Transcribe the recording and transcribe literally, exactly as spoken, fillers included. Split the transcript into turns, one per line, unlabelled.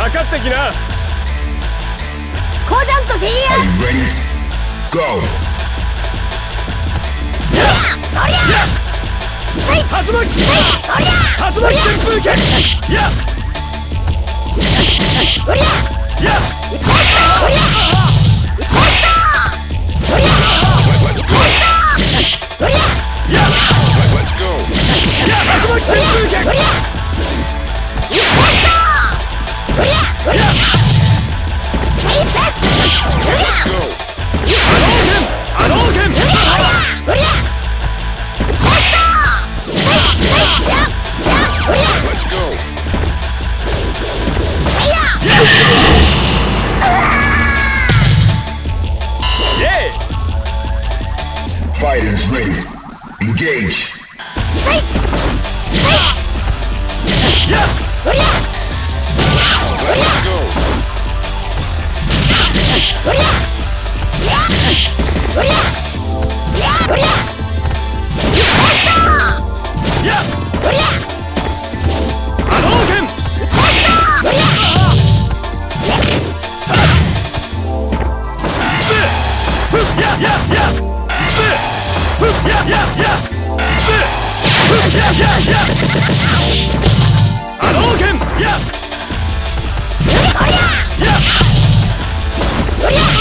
かかってきな。
コジャンとフィギュア。
Go!
おりゃおりゃせい
竜巻
せいおりゃ
竜巻旋風剣。や
おりゃ
や
うちゃおりゃうちゃおりゃうちゃおりゃ
や
Let's go!
や竜巻旋風剣。
おりゃうちゃおりゃおりゃせいチェスおりゃ
Go!
波動拳波動拳。
おりゃおりゃうちゃせいせいややおりゃ
Let's go!
せいや
イエイ。
Fighters ready. Engage.
せいせい
や
おりゃ
Let's go!
おりゃやおりゃやおりゃ
や
おりゃ
波動拳。
おりゃ
ふっやややふっやややふっややや波動拳。や
おりゃ
や
おりゃ